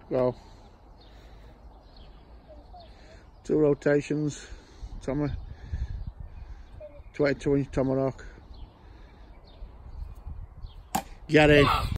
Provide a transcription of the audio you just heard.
Go. 2 rotations, Tommy. 22-inch tomahawk. Get it.